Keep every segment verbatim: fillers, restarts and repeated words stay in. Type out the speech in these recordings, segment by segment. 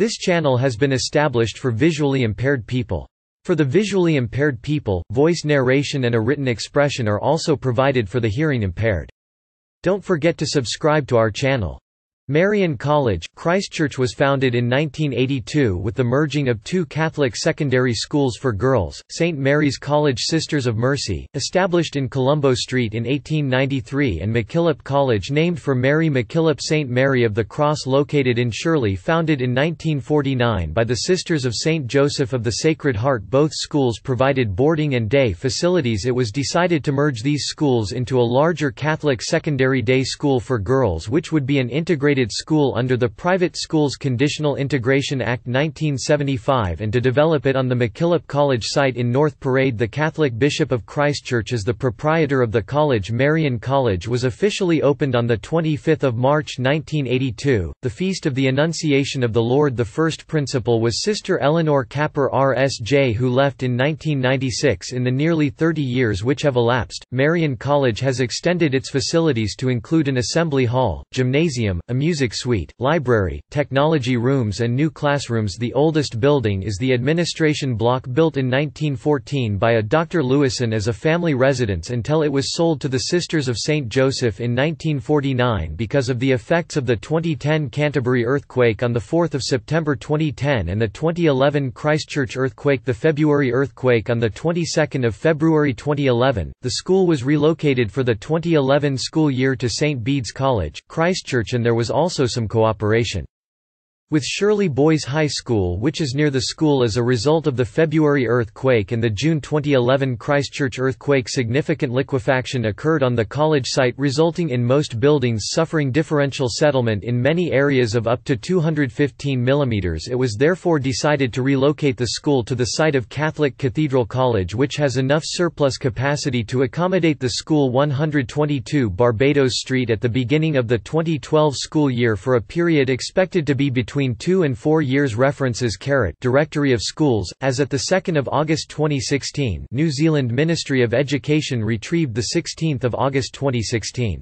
This channel has been established for visually impaired people. For the visually impaired people, voice narration and a written expression are also provided for the hearing impaired. Don't forget to subscribe to our channel. Marian College, Christchurch was founded in nineteen eighty-two with the merging of two Catholic secondary schools for girls, Saint Mary's College Sisters of Mercy, established in Colombo Street in eighteen ninety-three, and McKillop College named for Mary MacKillop St Mary of the Cross located in Shirley, founded in nineteen forty-nine by the Sisters of Saint Joseph of the Sacred Heart. Both schools provided boarding and day facilities. It was decided to merge these schools into a larger Catholic secondary day school for girls, which would be an integrated school under the Private Schools Conditional Integration Act nineteen seventy-five, and to develop it on the McKillop College site in North Parade. The Catholic Bishop of Christchurch is the proprietor of the college. Marian College was officially opened on the twenty-fifth of March nineteen eighty-two. The feast of the Annunciation of the Lord. The first principal was Sister Eleanor Capper R S J, who left in nineteen ninety-six. In the nearly thirty years which have elapsed, Marian College has extended its facilities to include an assembly hall, gymnasium, a music suite, library, technology rooms and new classrooms. The oldest building is the administration block, built in nineteen fourteen by a Doctor Lewison as a family residence until it was sold to the Sisters of Saint Joseph in nineteen forty-nine because of the effects of the twenty ten Canterbury earthquake on the fourth of September twenty ten and the twenty eleven Christchurch earthquake. The February earthquake on the twenty-second of February twenty eleven. The school was relocated for the twenty eleven school year to Saint Bede's College, Christchurch, and there was also some cooperation with Shirley Boys High School, which is near the school as a result of the February earthquake and the June twenty eleven Christchurch earthquake. Significant liquefaction occurred on the college site, resulting in most buildings suffering differential settlement in many areas of up to two hundred fifteen millimeters. It was therefore decided to relocate the school to the site of Catholic Cathedral College, which has enough surplus capacity to accommodate the school. one hundred twenty-two Barbados Street at the beginning of the twenty twelve school year for a period expected to be between two and four years. References: Carrot Directory of Schools, as at the second of August twenty sixteen. New Zealand Ministry of Education retrieved the sixteenth of August twenty sixteen.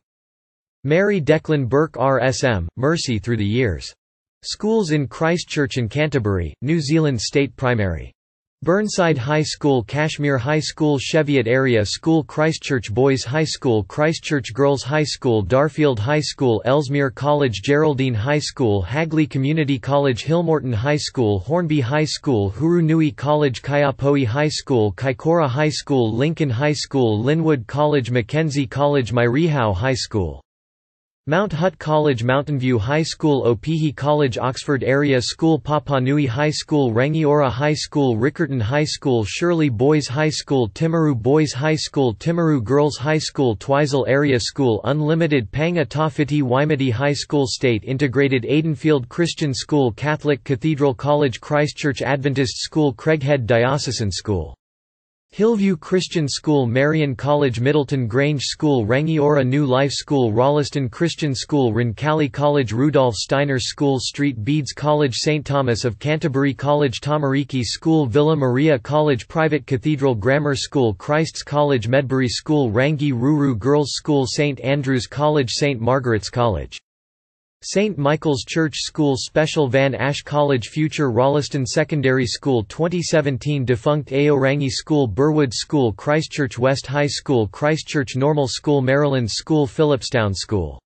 Mary Declan Burke R S M, Mercy through the years. Schools in Christchurch and Canterbury, New Zealand State Primary. Burnside High School, Kashmir High School, Cheviot Area School, Christchurch Boys High School, Christchurch Girls High School, Darfield High School, Ellesmere College, Geraldine High School, Hagley Community College, Hillmorton High School, Hornby High School, Hurunui College, Kaiapoi High School, Kaikoura High School, Lincoln High School, Linwood College, Mackenzie College, Mairihau High School, Mount Hutt College, Mountain View High School, Opihi College, Oxford Area School, Papanui High School, Rangiora High School, Riccarton High School, Shirley Boys High School, Timaru Boys High School, Timaru Girls High School, Twizel Area School, Unlimited Panga Tawhiti Waimati High School, State Integrated Aidenfield Christian School, Catholic Cathedral College, Christchurch Adventist School, Craighead Diocesan School, Hillview Christian School, Marian College, Middleton Grange School, Rangiora New Life School, Rolleston Christian School, Roncalli College, Rudolph Steiner School, Street Bede's College, Saint Thomas of Canterbury College, Tamariki School, Villa Maria College, Private Cathedral Grammar School, Christ's College, Medbury School, Rangi Ruru Girls School, Saint Andrew's College, Saint Margaret's College, Saint Michael's Church School, Special Van Ash College, Future Rolleston Secondary School, twenty seventeen defunct Aorangi School, Burwood School, Christchurch West High School, Christchurch Normal School, Maryland School, Phillipstown School.